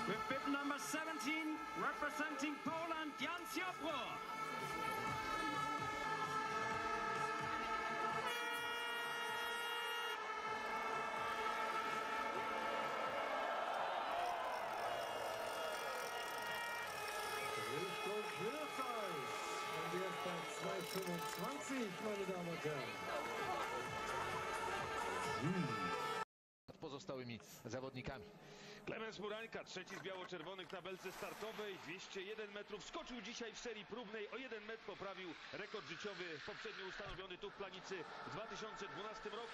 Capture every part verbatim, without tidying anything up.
With bib number seventeen, representing Poland, Jan Ziobro. zwei fünfundzwanzig, meine Damen und Herren. Nad pozostałymi zawodnikami. Klemens Murańka, trzeci z biało-czerwonych na belce startowej, dwieście jeden metrów. Skoczył dzisiaj w serii próbnej, o jeden metr poprawił rekord życiowy poprzednio ustanowiony tu w Planicy w dwa tysiące dwunastym roku.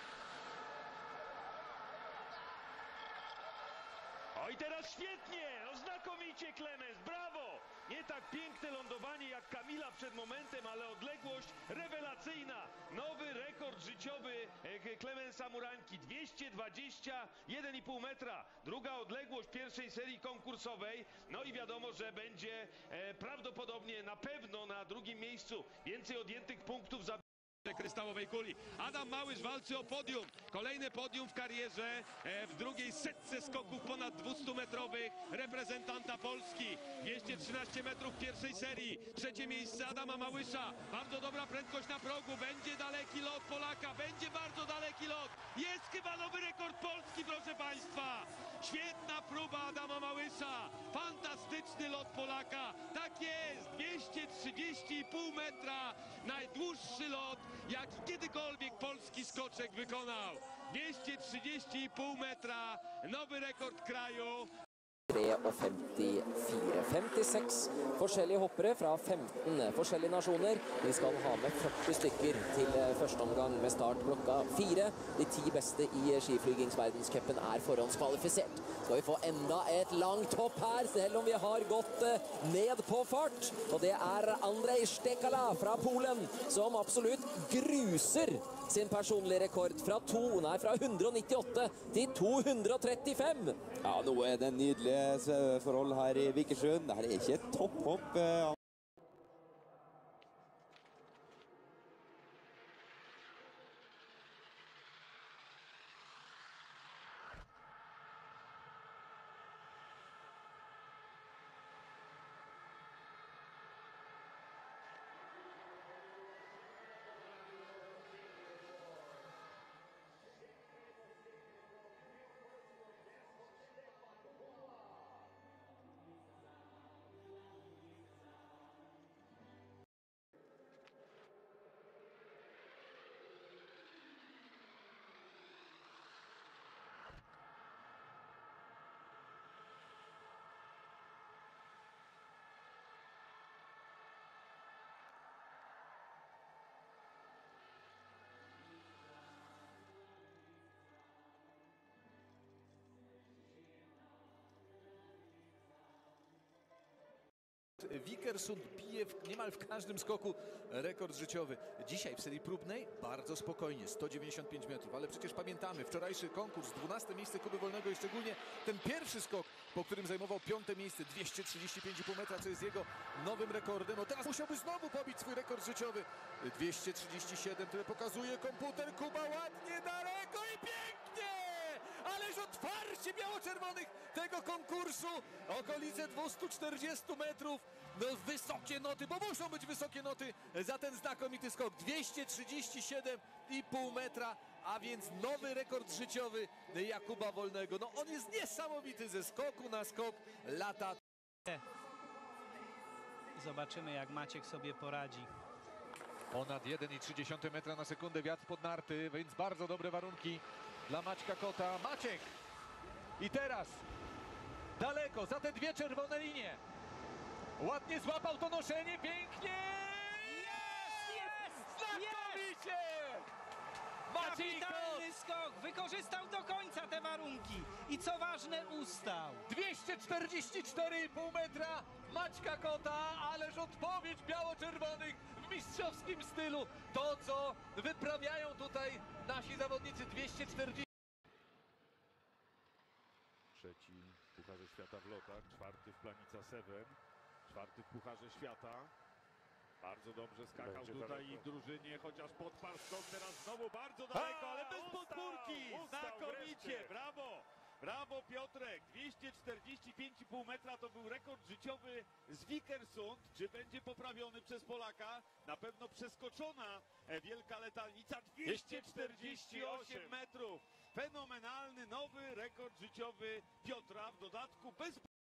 O i teraz świetnie, no znakomicie Klemens, brawo! Nie tak piękne lądowanie jak Kamila przed momentem, ale odległość rewelacyjna. Nowy rekord życiowy Klemensa Murańki, dwieście dwadzieścia jeden i pół metra. Druga odległość pierwszej serii konkursowej. No i wiadomo, że będzie e, prawdopodobnie na pewno na drugim miejscu. Więcej odjętych punktów za kryształowej kuli. Adam Małysz walczy o podium. Kolejne podium w karierze e, w drugiej setce skoków ponad dwustumetrowych reprezentanta Polski. dwieście trzynaście metrów pierwszej serii. Trzecie miejsce Adama Małysza. Bardzo dobra prędkość na progu. Będzie daleki lot Polaka. Będzie bardzo daleki lot. Jest chyba nowy rekord Polski, proszę Państwa. Świetna próba Adama Małysza. Fantastyczny lot Polaka. Tak jest. dwieście trzydzieści i pół metra. Najdłuższy lot, jaki kiedykolwiek polski skoczek wykonał. dwieście trzydzieści i pół metra, nowy rekord kraju. tre og femtifire. femtiseks forskjellige hoppere fra femten forskjellige nasjoner. Vi skal ha med førti stykker til første omgang med start klokka fire. De ti beste i skiflygingsverdenscupen er forhåndskvalifisert. Skal vi få enda et langt hopp her, selv om vi har gått ned på fart. Og det er Andrej Stekala fra Polen, som absolutt gruser sin personlige rekord fra, to, nei, fra hundre nittiåtte til to hundre trettifem. Ja, nå er det nydelige forhold her i Vikersund. Dette er ikke et topphopp. Vikersund bije w, niemal w każdym skoku rekord życiowy. Dzisiaj w serii próbnej bardzo spokojnie, sto dziewięćdziesiąt pięć metrów, ale przecież pamiętamy wczorajszy konkurs, dwunaste miejsce Kuby Wolnego i szczególnie ten pierwszy skok, po którym zajmował piąte miejsce, dwieście trzydzieści pięć i pół metra, co jest jego nowym rekordem. No teraz musiałby znowu pobić swój rekord życiowy. dwieście trzydzieści siedem, które pokazuje komputer. Kuba ładnie, daleko i pięknie! Ależ otwarcie biało-czerwonych tego konkursu, okolice dwieście czterdzieści metrów, no wysokie noty, bo muszą być wysokie noty za ten znakomity skok, dwieście trzydzieści siedem i pół metra, a więc nowy rekord życiowy Jakuba Wolnego. No on jest niesamowity, ze skoku na skok lata. Zobaczymy, jak Maciek sobie poradzi. Ponad jeden i trzy dziesiąte metra na sekundę wiatr pod narty, więc bardzo dobre warunki dla Maćka Kota. Maciek! I teraz daleko, za te dwie czerwone linie. Ładnie złapał to noszenie, pięknie! Jest! Jest! Znakomicie! Maciej Kot! Kapitalny skok! Wykorzystał do końca te warunki. I co ważne, ustał. dwieście czterdzieści cztery i pół metra Maćka Kota, ależ odpowiedź biało-czerwonych w mistrzowskim stylu. To, co wyprawiają tutaj nasi zawodnicy, dwieście czterdzieści. Trzeci w Pucharze Świata w lotach, czwarty w Planica Seven, czwarty w Pucharze Świata. Bardzo dobrze skakał Będzie tutaj daleko. i w drużynie, chociaż podparł skok, teraz znowu bardzo daleko, A, ale bez ustał, podpórki. ustał Znakomicie, wreszcie. brawo! Brawo Piotrek, dwieście czterdzieści pięć i pół metra to był rekord życiowy z Vikersund. Czy będzie poprawiony przez Polaka? Na pewno przeskoczona wielka letalnica, dwieście czterdzieści osiem metrów. Fenomenalny nowy rekord życiowy Piotra, w dodatku bez